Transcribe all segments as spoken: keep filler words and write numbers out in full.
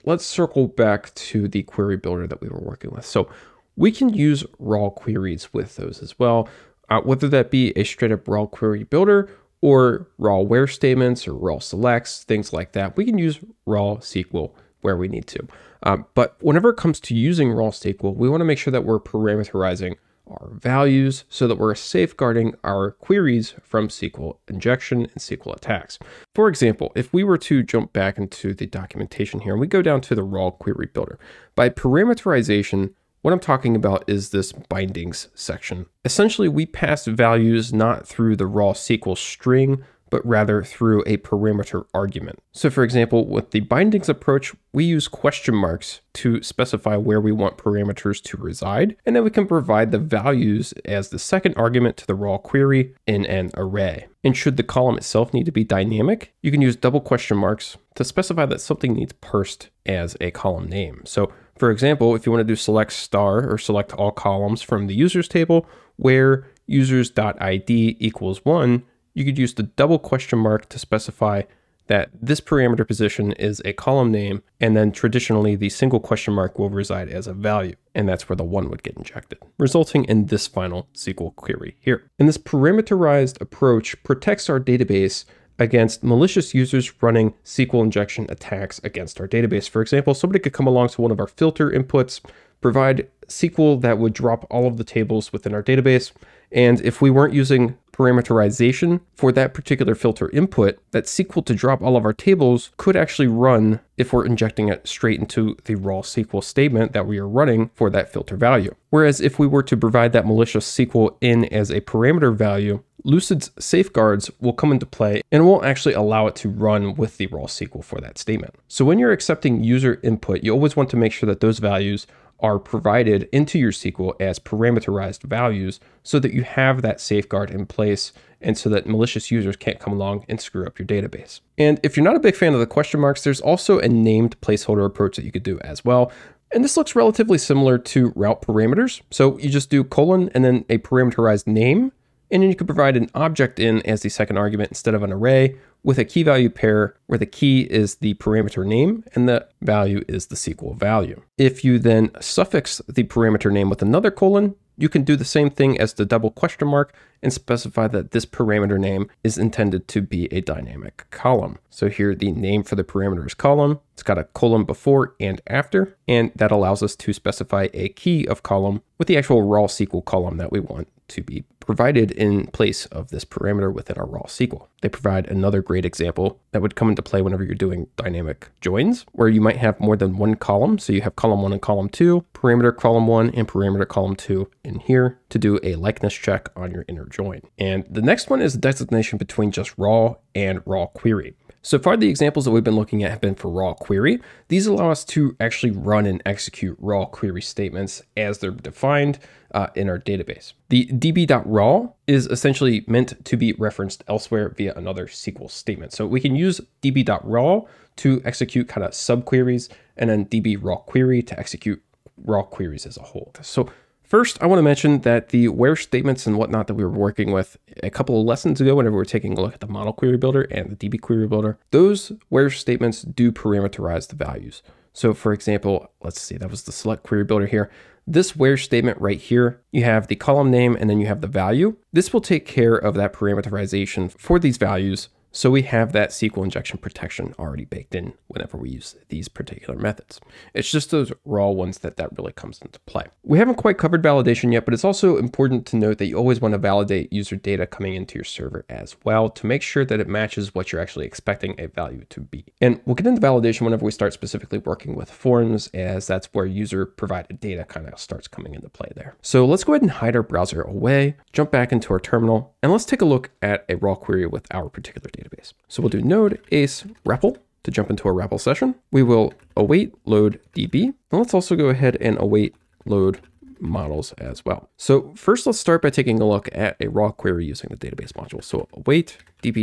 let's circle back to the query builder that we were working with. So we can use raw queries with those as well, uh, whether that be a straight up raw query builder or raw where statements or raw selects, things like that. We can use raw S Q L where we need to. Um, but whenever it comes to using raw S Q L, we want to make sure that we're parameterizing our values so that we're safeguarding our queries from S Q L injection and S Q L attacks. For example, if we were to jump back into the documentation here and we go down to the raw query builder, by parameterization, what I'm talking about is this bindings section. Essentially, we pass values not through the raw S Q L string, but rather through a parameter argument. So for example, with the bindings approach, we use question marks to specify where we want parameters to reside, and then we can provide the values as the second argument to the raw query in an array. And should the column itself need to be dynamic, you can use double question marks to specify that something needs parsed as a column name. So for example, if you want to do select star or select all columns from the users table where users.id equals one, you could use the double question mark to specify that this parameter position is a column name, and then traditionally the single question mark will reside as a value, and that's where the one would get injected, resulting in this final S Q L query here. And this parameterized approach protects our database against malicious users running S Q L injection attacks against our database. For example, somebody could come along to one of our filter inputs, provide S Q L that would drop all of the tables within our database, and if we weren't using parameterization for that particular filter input, that S Q L to drop all of our tables could actually run if we're injecting it straight into the raw S Q L statement that we are running for that filter value. Whereas if we were to provide that malicious S Q L in as a parameter value, Lucid's safeguards will come into play and won't actually allow it to run with the raw S Q L for that statement. So when you're accepting user input, you always want to make sure that those values are provided into your S Q L as parameterized values so that you have that safeguard in place and so that malicious users can't come along and screw up your database. And if you're not a big fan of the question marks, there's also a named placeholder approach that you could do as well. And this looks relatively similar to route parameters. So you just do colon and then a parameterized name, and then you could provide an object in as the second argument instead of an array with a key value pair where the key is the parameter name and the value is the S Q L value. If you then suffix the parameter name with another colon, you can do the same thing as the double question mark and specify that this parameter name is intended to be a dynamic column. So here the name for the parameter is column. It's got a colon before and after, and that allows us to specify a key of column with the actual raw S Q L column that we want to be provided in place of this parameter within our raw S Q L. They provide another great example that would come into play whenever you're doing dynamic joins, where you might have more than one column. So you have column one and column two, parameter column one and parameter column two in here to do a likeness check on your inner join. And the next one is the designation between just raw and raw query. So far, the examples that we've been looking at have been for raw query. These allow us to actually run and execute raw query statements as they're defined uh, in our database. The db.raw is essentially meant to be referenced elsewhere via another S Q L statement. So we can use db.raw to execute kind of subqueries and then db.raw_query to execute raw queries as a whole. So first, I want to mention that the where statements and whatnot that we were working with a couple of lessons ago whenever we were taking a look at the model query builder and the D B query builder, those where statements do parameterize the values. So for example, let's see, that was the select query builder here. This where statement right here, you have the column name and then you have the value. This will take care of that parameterization for these values. So we have that S Q L injection protection already baked in whenever we use these particular methods. It's just those raw ones that that really comes into play. We haven't quite covered validation yet, but it's also important to note that you always want to validate user data coming into your server as well to make sure that it matches what you're actually expecting a value to be. And we'll get into validation whenever we start specifically working with forms, as that's where user provided data kind of starts coming into play there. So let's go ahead and hide our browser away, jump back into our terminal, and let's take a look at a raw query with our particular data. Database. So we'll do node ace R E P L to jump into a R E P L session. We will await load D B. And let's also go ahead and await load models as well. So first, let's start by taking a look at a raw query using the database module. So await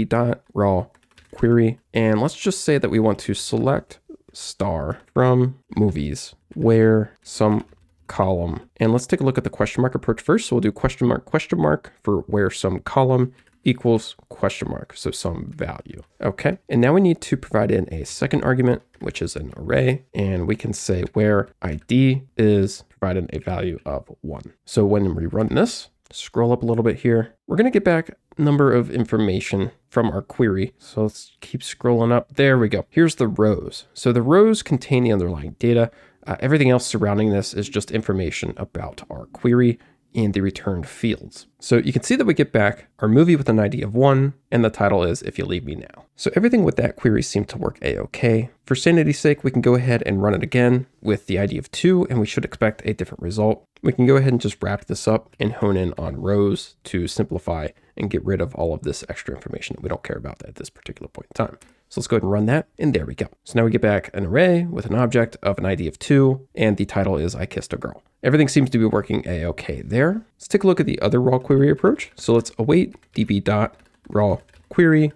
db.raw query. And let's just say that we want to select star from movies where some column. And let's take a look at the question mark approach first. So we'll do question mark, question mark for where some column equals question mark, so some value. Okay, and now we need to provide in a second argument, which is an array, and we can say where I D is provided a value of one. So when we run this, scroll up a little bit here, we're going to get back number of information from our query. So let's keep scrolling up. There we go. Here's the rows. So the rows contain the underlying data. Uh, everything else surrounding this is just information about our query and the returned fields. So you can see that we get back our movie with an I D of one, and the title is If You Leave Me Now. So everything with that query seemed to work a-okay. For sanity's sake, we can go ahead and run it again with the I D of two, and we should expect a different result. We can go ahead and just wrap this up and hone in on rows to simplify and get rid of all of this extra information that we don't care about at this particular point in time. So let's go ahead and run that, and there we go. So now we get back an array with an object of an I D of two, and the title is I Kissed a Girl. Everything seems to be working a-okay there. Let's take a look at the other raw query approach. So let's await db.raw query,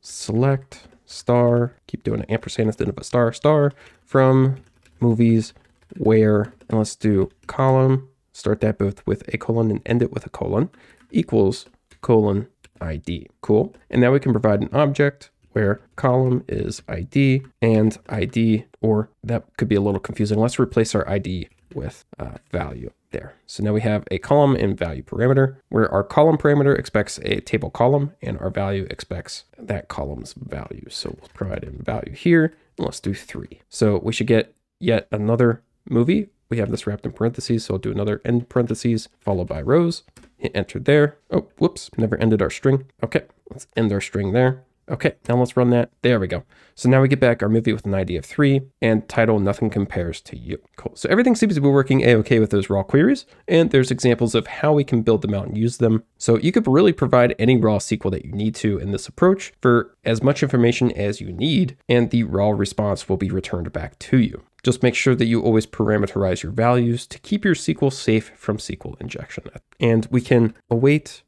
select star, keep doing an ampersand instead of a star, star, from movies where, and let's do column, start that both with a colon and end it with a colon, equals colon I D. Cool. And now we can provide an object where column is I D and I D, or that could be a little confusing. Let's replace our I D with uh, value there. So now we have a column and value parameter where our column parameter expects a table column and our value expects that column's value. So we'll provide in value here, and let's do three. So we should get yet another movie. We have this wrapped in parentheses, so I'll do another end parentheses followed by rows. Hit enter there. Oh, whoops, never ended our string. Okay, let's end our string there. Okay, now let's run that. There we go. So now we get back our movie with an I D of three and title Nothing Compares to You. Cool. So everything seems to be working a-okay with those raw queries, and there's examples of how we can build them out and use them. So you could really provide any raw S Q L that you need to in this approach for as much information as you need, and the raw response will be returned back to you. Just make sure that you always parameterize your values to keep your S Q L safe from S Q L injection. And we can await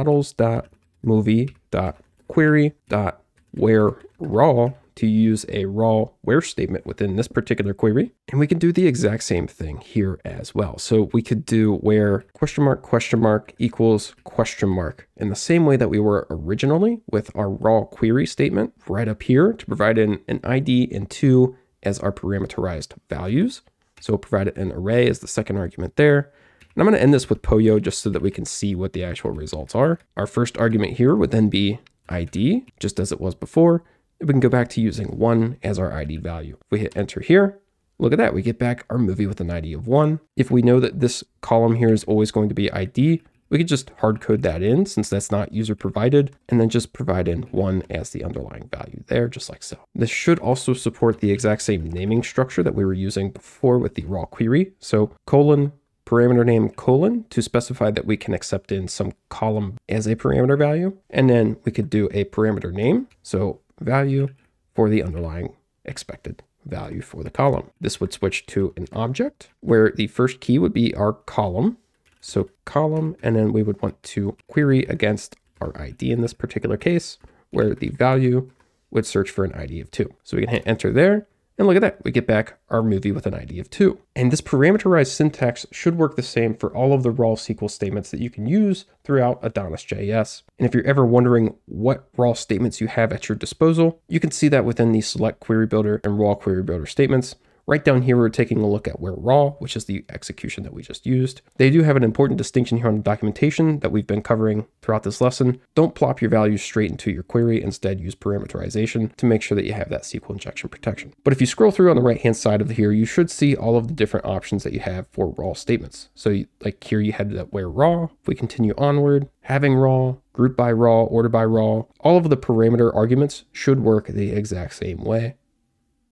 models.movie.query.where raw to use a raw where statement within this particular query. And we can do the exact same thing here as well. So we could do where question mark question mark equals question mark in the same way that we were originally with our raw query statement right up here to provide in an I D and two as our parameterized values. So we'll provide an array as the second argument there. And I'm going to end this with Poyo just so that we can see what the actual results are. Our first argument here would then be I D, just as it was before. We can go back to using one as our I D value. If we hit enter here, look at that, we get back our movie with an I D of one. If we know that this column here is always going to be I D, we could just hard code that in since that's not user provided, and then just provide in one as the underlying value there, just like so. This should also support the exact same naming structure that we were using before with the raw query. So colon, parameter name colon to specify that we can accept in some column as a parameter value. And then we could do a parameter name. So value for the underlying expected value for the column. This would switch to an object where the first key would be our column. So column, and then we would want to query against our I D in this particular case, where the value would search for an I D of two. So we can hit enter there, and look at that, we get back our movie with an I D of two. And this parameterized syntax should work the same for all of the raw S Q L statements that you can use throughout AdonisJS. And if you're ever wondering what raw statements you have at your disposal, you can see that within the select query builder and raw query builder statements. Right down here, we're taking a look at where raw, which is the execution that we just used. They do have an important distinction here on the documentation that we've been covering throughout this lesson. Don't plop your values straight into your query. Instead, use parameterization to make sure that you have that S Q L injection protection. But if you scroll through on the right-hand side of here, you should see all of the different options that you have for raw statements. So you, like here, you had that where raw. If we continue onward, having raw, group by raw, order by raw, all of the parameter arguments should work the exact same way.